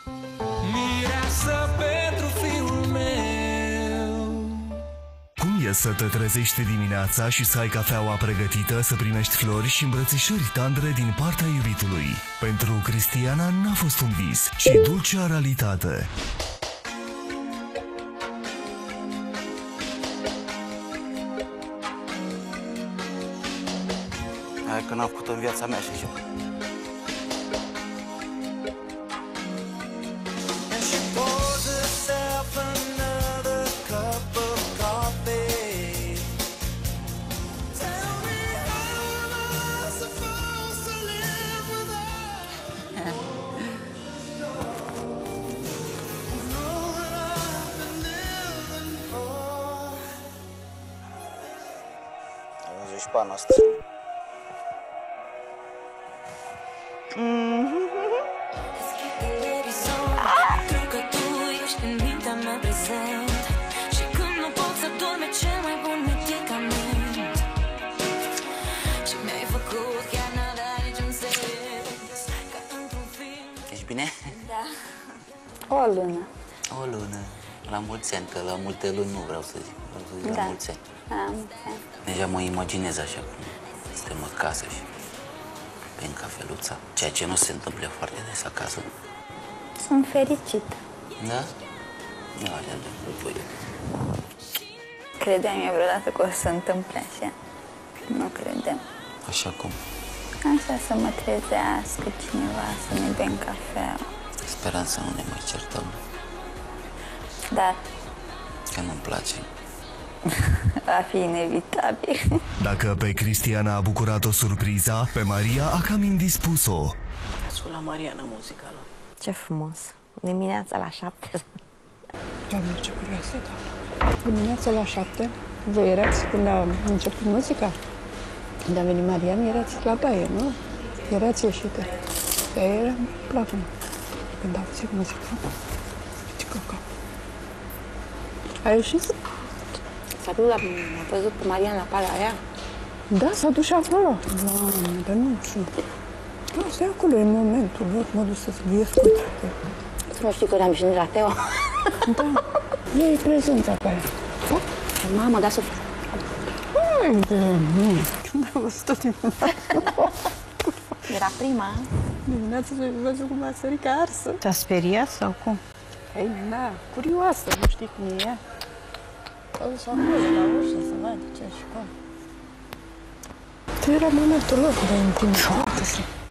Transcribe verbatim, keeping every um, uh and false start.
Mireasă pentru fiul meu. Cum e să te trezești dimineața și să ai cafeaua pregătită, să primești flori și îmbrățișări tandre din partea iubitului? Pentru Cristiana n-a fost un vis, ci dulcea realitate. Hai că n-am făcut în viața mea și eu. Am văzut și pana asta. Ești bine? Da. O lună. O lună. La mulți ani, că la multe luni nu vreau să zic. Vreau să zic Da. la mulți ani. La mulți ani. Deja mă imaginez așa cum suntem acasă și bem cafeluța, ceea ce nu se întâmplă foarte des acasă. Sunt fericită. Da? Da, așa de după eu. Credeam eu vreodată că o să se întâmple așa. Nu credeam. Așa cum? Așa să mă trezească cineva, să ne bem cafea. Speram să nu ne mai certăm, Dar că nu-mi place. va fi inevitabil. Dacă pe Cristiana a bucurat-o surpriza, pe Maria a cam indispus-o. Ascult la Mariana muzicală. Ce frumos! Dimineața la șapte. Doamne, ce curioasă, doamne. Dimineața la șapte, voi erați când a început muzica? Când a venit Marian, erați la baie, nu? Erați ieșite. Dar era plapă. Când a auzit muzica, ce căca. A ieșit? S-a dus la... a văzut pe Marian la pala aia? Da, s-a dus și acolo. Doamne, dar nu știu. Da, stai acolo, în momentul lor, mă duc să-ți viesc, uite. Nu știu că am ieșit la Teo. Da, e prezența pe aia. Mamă, dar să... Hai de mine. Când ai văzut-o dimineața? Era prima. Dimineața s-a văzut cum a sărit ca arsă. Te-a speriat sau cum? Ei, da, curioasă, nu știi cum e ea. S-a dus acolo, la ușă, să vadă ce și cum. Tu era momentul lor de intimitate.